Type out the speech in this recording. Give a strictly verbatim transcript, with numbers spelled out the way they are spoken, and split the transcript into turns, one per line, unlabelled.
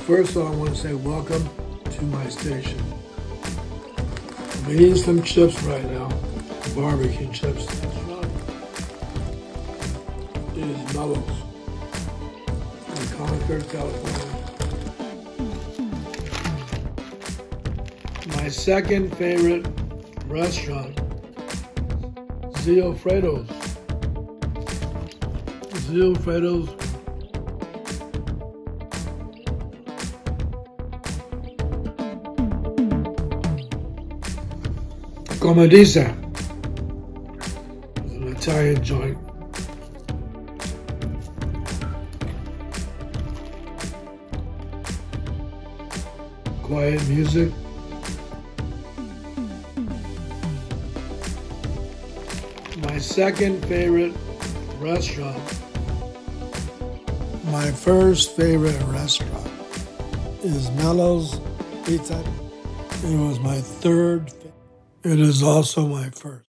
First of all, I want to say welcome to my station. I'm eating some chips right now, barbecue chips. It is Mellows in Concord, California. My second favorite restaurant, Zillfredo's. Zillfredo's. Come dice, it's an Italian joint. Quiet music. My second favorite restaurant. My first favorite restaurant is Mellows Pizza. It was my third. It is also my first.